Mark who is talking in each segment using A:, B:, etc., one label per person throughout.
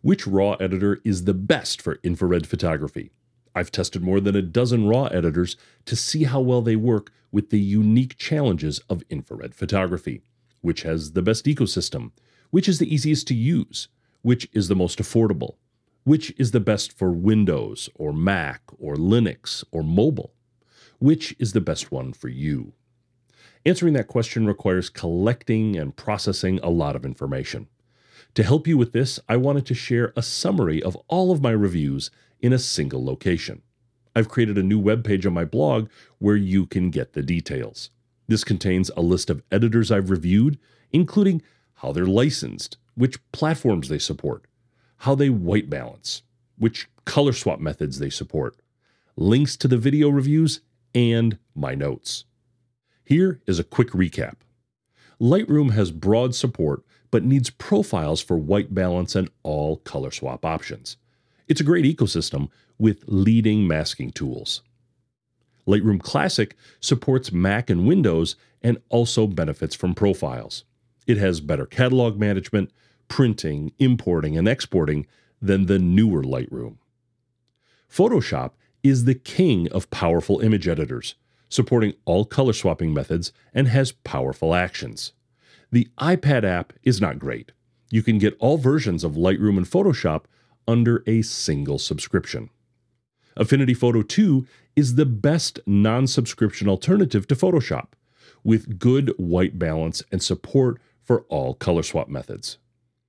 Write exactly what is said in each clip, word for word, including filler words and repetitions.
A: Which RAW editor is the best for infrared photography? I've tested more than a dozen RAW editors to see how well they work with the unique challenges of infrared photography. Which has the best ecosystem? Which is the easiest to use? Which is the most affordable? Which is the best for Windows or Mac or Linux or mobile? Which is the best one for you? Answering that question requires collecting and processing a lot of information. To help you with this, I wanted to share a summary of all of my reviews in a single location. I've created a new webpage on my blog where you can get the details. This contains a list of editors I've reviewed, including how they're licensed, which platforms they support, how they white balance, which color swap methods they support, links to the video reviews, and my notes. Here is a quick recap. Lightroom has broad support but needs profiles for white balance and all color swap options. It's a great ecosystem with leading masking tools. Lightroom Classic supports Mac and Windows and also benefits from profiles. It has better catalog management, printing, importing, and exporting than the newer Lightroom. Photoshop is the king of powerful image editors, supporting all color swapping methods and has powerful actions. The iPad app is not great. You can get all versions of Lightroom and Photoshop under a single subscription. Affinity Photo two is the best non-subscription alternative to Photoshop, with good white balance and support for all color swap methods.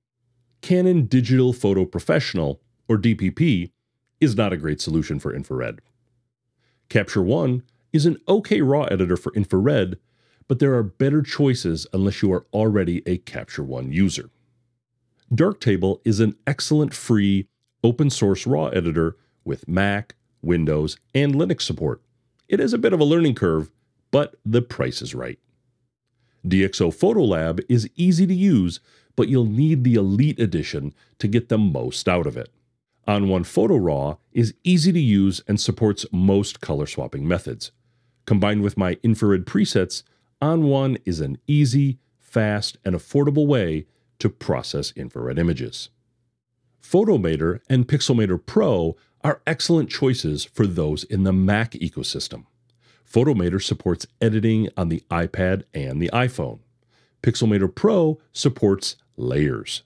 A: Canon Digital Photo Professional, or D P P, is not a great solution for infrared. Capture one is an okay RAW editor for infrared, but there are better choices unless you are already a Capture one user. Darktable is an excellent free, open-source RAW editor with Mac, Windows, and Linux support. It is a bit of a learning curve, but the price is right. DxO PhotoLab is easy to use, but you'll need the Elite Edition to get the most out of it. O N one Photo Raw is easy to use and supports most color swapping methods. Combined with my infrared presets, O N one is an easy, fast, and affordable way to process infrared images. Photomator and Pixelmator Pro are excellent choices for those in the Mac ecosystem. Photomator supports editing on the iPad and the iPhone. Pixelmator Pro supports layers.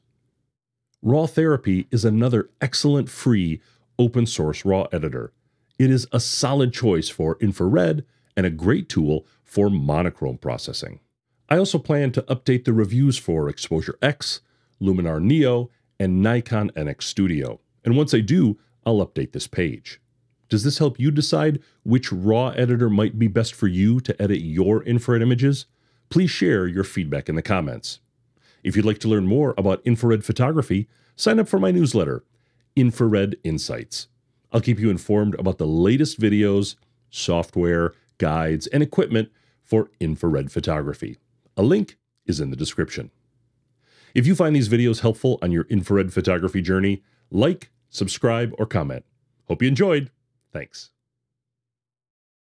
A: RawTherapee is another excellent free open-source RAW editor. It is a solid choice for infrared and a great tool for monochrome processing. I also plan to update the reviews for Exposure X, Luminar Neo, and Nikon N X Studio. And once I do, I'll update this page. Does this help you decide which RAW editor might be best for you to edit your infrared images? Please share your feedback in the comments. If you'd like to learn more about infrared photography, sign up for my newsletter, Infrared Insights. I'll keep you informed about the latest videos, software, guides, and equipment for infrared photography. A link is in the description. If you find these videos helpful on your infrared photography journey, like, subscribe, or comment. Hope you enjoyed. Thanks.